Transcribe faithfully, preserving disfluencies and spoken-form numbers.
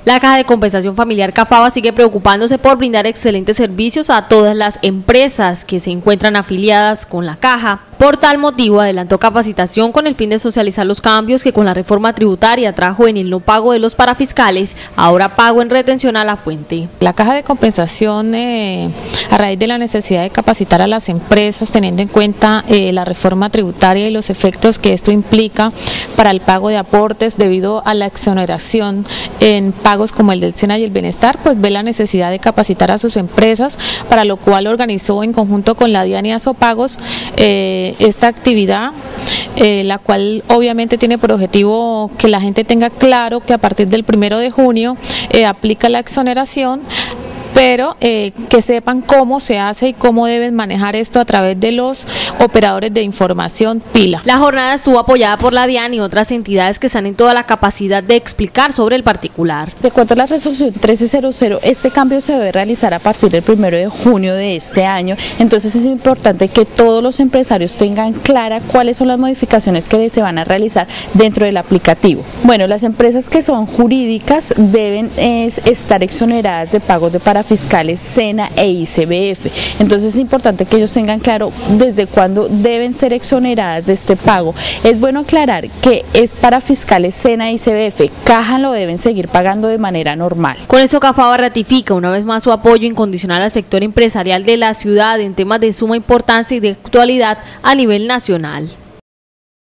La Caja de Compensación Familiar Cafaba sigue preocupándose por brindar excelentes servicios a todas las empresas que se encuentran afiliadas con la Caja. Por tal motivo, adelantó capacitación con el fin de socializar los cambios que con la reforma tributaria trajo en el no pago de los parafiscales, ahora pago en retención a la fuente. La Caja de Compensación, eh, a raíz de la necesidad de capacitar a las empresas, teniendo en cuenta eh, la reforma tributaria y los efectos que esto implica para el pago de aportes debido a la exoneración en pagos como el del SENA y el Bienestar, pues ve la necesidad de capacitar a sus empresas, para lo cual organizó en conjunto con la DIAN y Asopagos eh, esta actividad, eh, la cual obviamente tiene por objetivo que la gente tenga claro que a partir del primero de junio eh, aplica la exoneración, pero eh, que sepan cómo se hace y cómo deben manejar esto a través de los operadores de información PILA. La jornada estuvo apoyada por la DIAN y otras entidades que están en toda la capacidad de explicar sobre el particular. De acuerdo a la resolución trece cero cero, este cambio se debe realizar a partir del primero de junio de este año, entonces es importante que todos los empresarios tengan clara cuáles son las modificaciones que se van a realizar dentro del aplicativo. Bueno, las empresas que son jurídicas deben es, estar exoneradas de pagos de parafiscales fiscales SENA e I C B F. Entonces es importante que ellos tengan claro desde cuándo deben ser exoneradas de este pago. Es bueno aclarar que es para fiscales SENA e I C B F, Caja lo deben seguir pagando de manera normal. Con esto Cafaba ratifica una vez más su apoyo incondicional al sector empresarial de la ciudad en temas de suma importancia y de actualidad a nivel nacional.